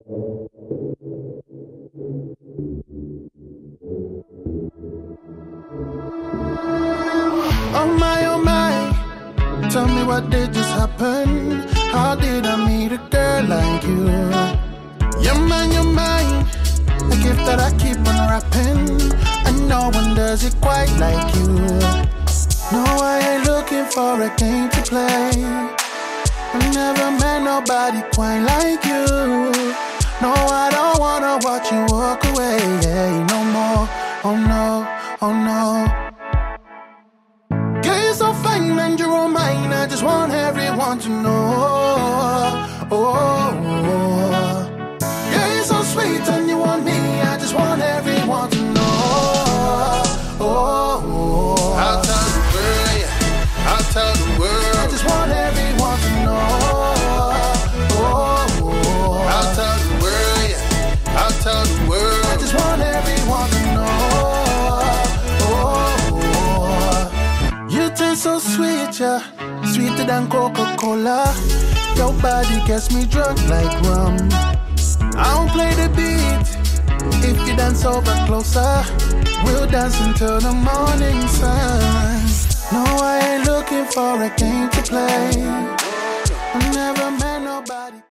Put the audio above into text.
Oh my, tell me what did just happen? How did I meet a girl like you? You're mine, a gift that I keep on wrapping, and no one does it quite like you. No, I ain't looking for a game to play. I never met nobody quite like you. No, I don't wanna watch you walk away, no more, oh no, oh no. You're so fine and you're all mine, I just want everyone to know. Yeah, you're so sweet and you want me, I just want everyone to know. I'll tell the world, yeah, I'll tell the world. I just want everyone to know. I'll tell the world, yeah, I'll tell the world. I just want everyone to know. You taste so sweet, yeah, sweeter than Coca-Cola. Your body gets me drunk like rum. I don't play the beat. If you dance over closer, we'll dance until the morning sun. No, I ain't looking for a game to play. I never met nobody.